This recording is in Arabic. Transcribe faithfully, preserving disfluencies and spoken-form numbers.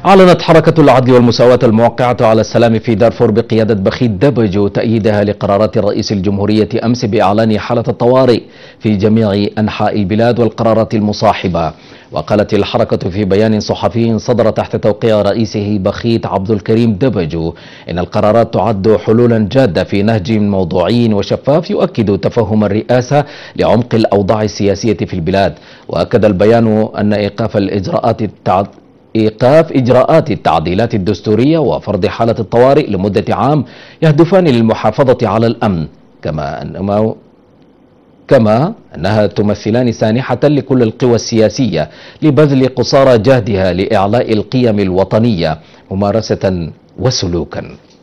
أعلنت حركة العدل والمساواة الموقعة على السلام في دارفور بقيادة بخيت دبج تأييدها لقرارات رئيس الجمهورية أمس بإعلان حالة الطوارئ في جميع أنحاء البلاد والقرارات المصاحبة. وقالت الحركة في بيان صحفي صدر تحت توقيع رئيسه بخيت عبد الكريم دبج إن القرارات تعد حلولا جادة في نهج موضوعي وشفاف يؤكد تفهم الرئاسة لعمق الأوضاع السياسية في البلاد. وأكد البيان أن إيقاف الإجراءات التعد إيقاف إجراءات التعديلات الدستورية وفرض حالة الطوارئ لمدة عام يهدفان للمحافظة على الأمن، كما أنما كما أنها تمثلان سانحة لكل القوى السياسية لبذل قصارى جهدها لإعلاء القيم الوطنية ممارسة وسلوكا.